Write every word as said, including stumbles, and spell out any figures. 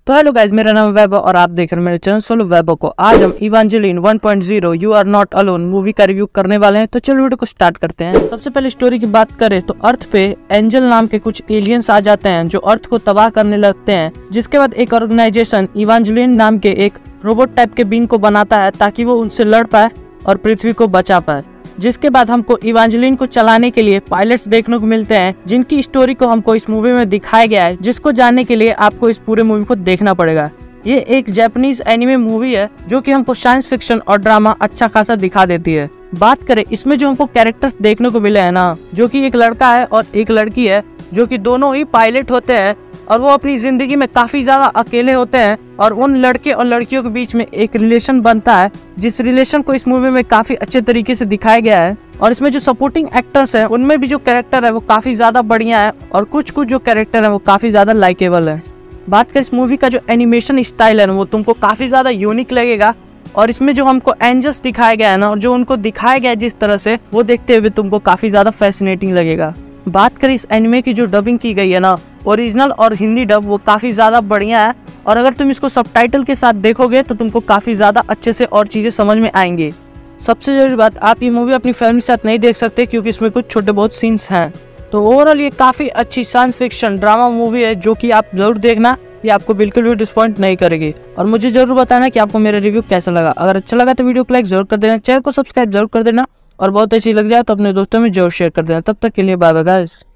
तो hello guys, मेरा नाम है वैभव और आप देख रहे हैं मेरे चैनल सोलो वैभव को। आज हम Evangeline one point zero you are not alone movie का रिव्यू करने वाले हैं। तो चलो वीडियो को स्टार्ट करते हैं। सबसे पहले स्टोरी की बात करें तो अर्थ पे एंजल नाम के कुछ एलियंस आ जाते हैं जो अर्थ को तबाह करने लगते हैं। जिसके बाद एक ऑर्गेनाइजेशन इवेंजेलिन नाम के एक रोबोट टाइप के बींग को बनाता है ताकि वो उनसे लड़ पाए और पृथ्वी को बचा पाए। जिसके बाद हमको इवेंजेलिन को चलाने के लिए पायलट्स देखने को मिलते हैं जिनकी स्टोरी को हमको इस मूवी में दिखाया गया है, जिसको जानने के लिए आपको इस पूरे मूवी को देखना पड़ेगा। ये एक जापानीज एनिमे मूवी है जो कि हमको साइंस फिक्शन और ड्रामा अच्छा खासा दिखा देती है। बात करें इसमें जो हमको कैरेक्टर्स देखने को मिले हैं ना, जो कि एक लड़का है और एक लड़की है जो कि दोनों ही पायलट होते हैं और वो अपनी जिंदगी में काफी ज्यादा अकेले होते हैं और उन लड़के और लड़कियों के बीच में एक रिलेशन बनता है, जिस रिलेशन को इस मूवी में काफी अच्छे तरीके से दिखाया गया है। और इसमें जो सपोर्टिंग एक्टर्स हैं उनमें भी जो कैरेक्टर है वो काफी ज्यादा बढ़िया है और कुछ कुछ जो कैरेक्टर है वो काफी ज्यादा लाइकेबल है। बात करें इस मूवी का जो एनिमेशन स्टाइल है वो तुमको काफी ज्यादा यूनिक लगेगा और इसमें जो हमको एंजल्स दिखाया गया है ना और जो उनको दिखाया गया है जिस तरह से, वो देखते हुए तुमको काफी ज्यादा फैसिनेटिंग लगेगा। बात करें इस एनिमे की जो डबिंग की गई है ना, ओरिजिनल और हिंदी डब, वो काफ़ी ज़्यादा बढ़िया है और अगर तुम इसको सबटाइटल के साथ देखोगे तो तुमको काफ़ी ज़्यादा अच्छे से और चीज़ें समझ में आएंगी। सबसे ज़रूरी बात, आप ये मूवी अपनी फैमिली के साथ नहीं देख सकते क्योंकि इसमें कुछ छोटे बहुत सीन्स हैं। तो ओवरऑल ये काफ़ी अच्छी साइंस फिक्शन ड्रामा मूवी है जो कि आप ज़रूर देखना, ये आपको बिल्कुल भी डिसपॉइंट नहीं करेगी। और मुझे ज़रूर बताना कि आपको मेरा रिव्यू कैसा लगा। अगर अच्छा लगा तो वीडियो को लाइक जरूर कर देना, चैनल को सब्सक्राइब जरूर कर देना और बहुत अच्छी लग जाए तो अपने दोस्तों में जरूर शेयर कर देना। तब तक के लिए बाय बाय गाइस।